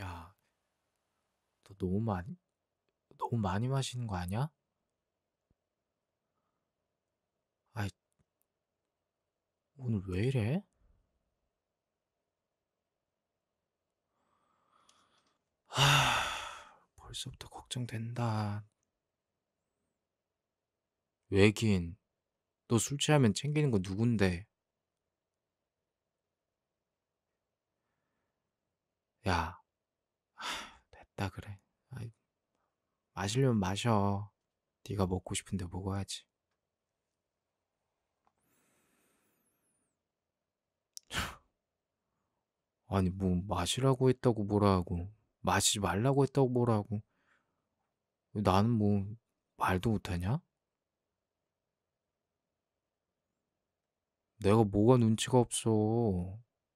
야, 너 너무 많이 마시는 거 아니야? 아이, 오늘 왜 이래? 벌써부터 걱정된다. 왜긴, 너 술 취하면 챙기는 거 누군데? 야, 됐다 그래. 아이, 마시려면 마셔. 네가 먹고 싶은데 먹어야지. 아니, 뭐 마시라고 했다고 뭐라 하고, 마시지 말라고 했다고 뭐라 하고. 나는 뭐 말도 못하냐? 내가 뭐가 눈치가 없어.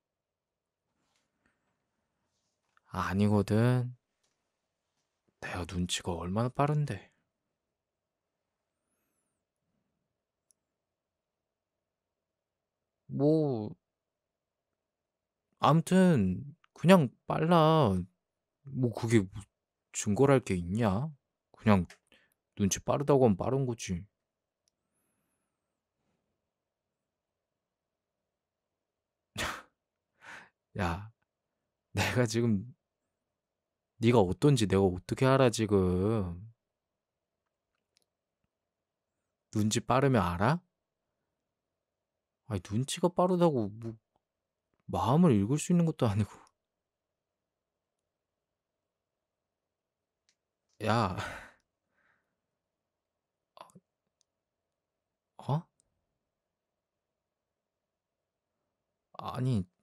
아니거든. 내가 눈치가 얼마나 빠른데. 뭐 아무튼 그냥 빨라. 뭐 그게 증거랄 게 있냐? 그냥 눈치 빠르다고 하면 빠른 거지. 야, 내가 지금 네가 어떤지 내가 어떻게 알아 지금? 눈치 빠르면 알아? 아니 눈치가 빠르다고 뭐 마음을 읽을 수 있는 것도 아니고. 야, 어? 아니,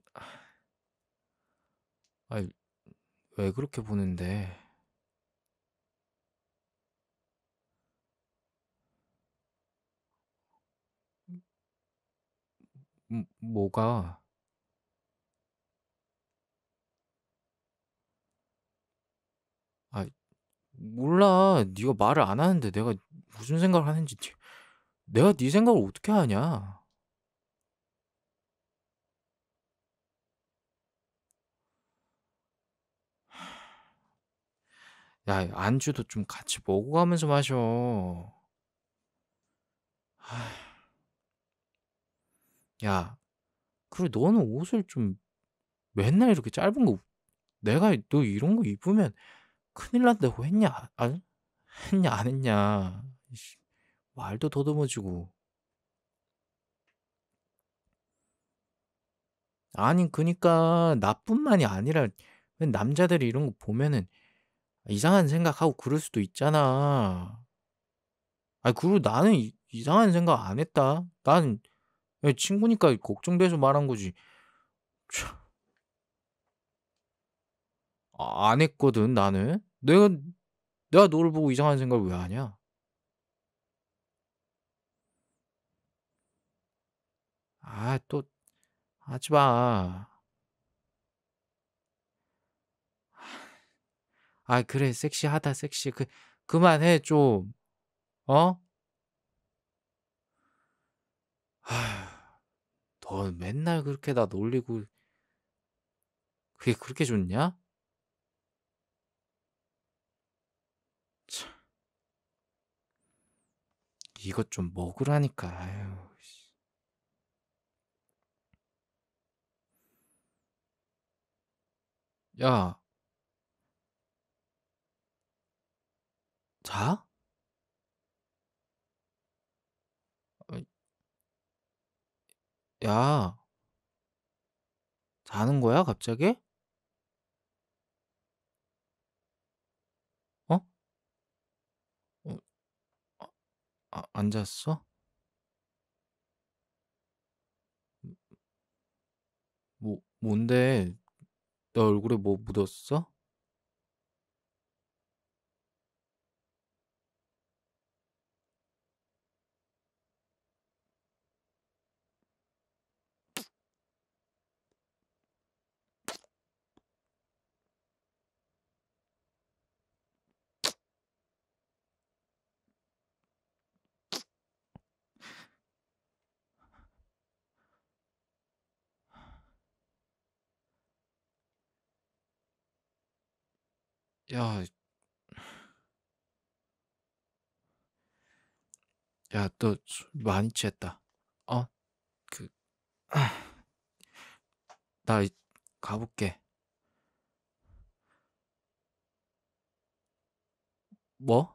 아니 왜 그렇게 보는데? 뭐가? 아, 몰라. 네가 말을 안 하는데 내가 무슨 생각을 하는지 내가 네 생각을 어떻게 하냐? 야, 안주도 좀 같이 먹어가면서 마셔. 야, 그리고 너는 옷을 좀 맨날 이렇게 짧은 거, 내가 너 이런 거 입으면 큰일 난다고 했냐? 했냐, 안 했냐? 이씨, 말도 더듬어지고. 아니, 그니까 나뿐만이 아니라 남자들이 이런 거 보면은 이상한 생각하고 그럴 수도 있잖아. 아니, 그리고 나는 이상한 생각 안 했다. 난 그냥 친구니까 걱정돼서 말한 거지. 참, 안 했거든, 나는. 내가 너를 보고 이상한 생각을 왜 하냐? 또 하지 마. 그래, 섹시하다, 섹시. 그만해, 좀. 어? 너 맨날 그렇게 나 놀리고, 그게 그렇게 좋냐? 참, 이것 좀 먹으라니까. 아유, 씨. 야, 자? 어, 야, 자는 거야, 갑자기? 어? 어, 안 잤어? 뭔데? 내 얼굴에 뭐 묻었어? 야, 야, 너 술 많이 취했다. 어? 그, 나 가볼게. 뭐?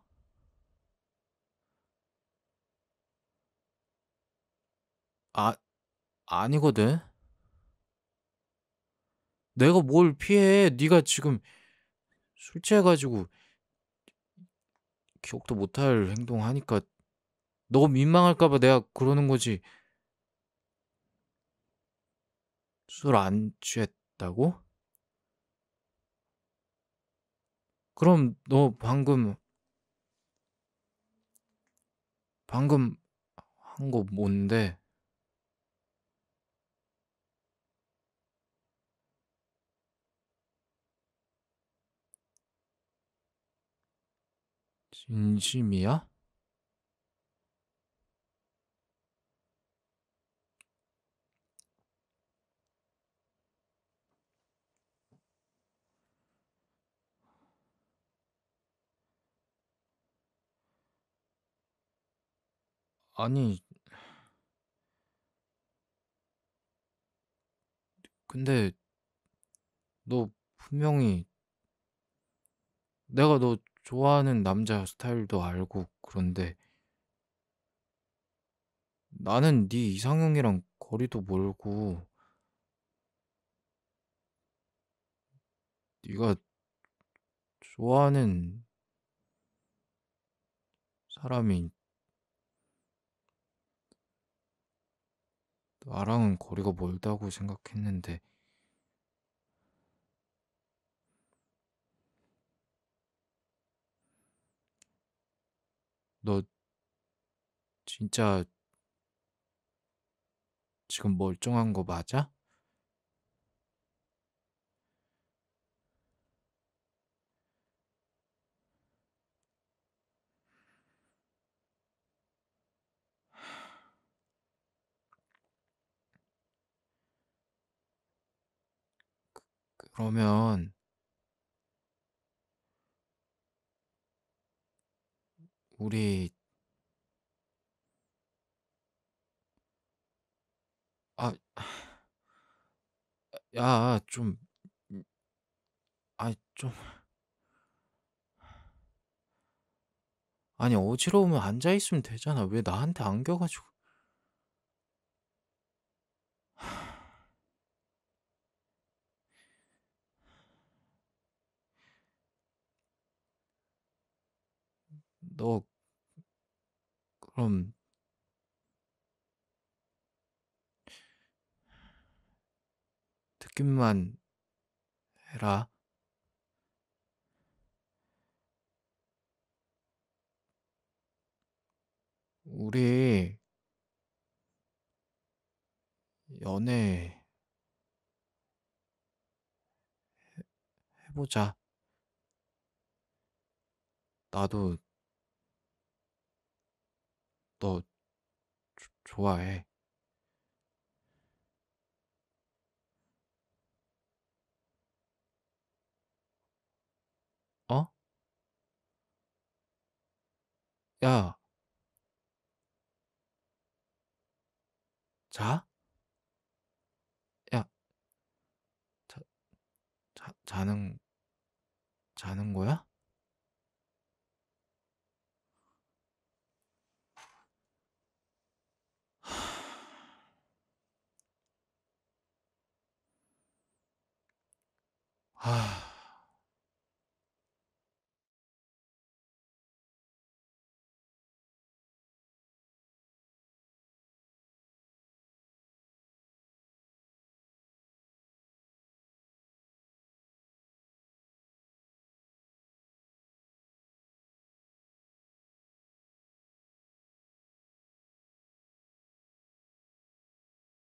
아, 아니거든. 내가 뭘 피해? 네가 지금 술 취해가지고 기억도 못할 행동하니까 너 민망할까 봐 내가 그러는 거지. 술 안 취했다고? 그럼 너 방금 한 거 뭔데? 진심이야? 아니, 근데 너 분명히 내가 너 좋아하는 남자 스타일도 알고 그런데 나는 네 이상형이랑 거리도 멀고 네가 좋아하는 사람이 나랑은 거리가 멀다고 생각했는데 너 진짜 지금 멀쩡한 거 맞아? 그러면 우리 아, 야, 좀 아니 좀 아니 어지러우면 앉아 있으면 되잖아. 왜 나한테 안겨가지고 너 그럼 듣기만 해라. 우리 연애 해보자. 나도 너 좋아해. 어? 야, 자? 야, 자, 자는 거야? 아,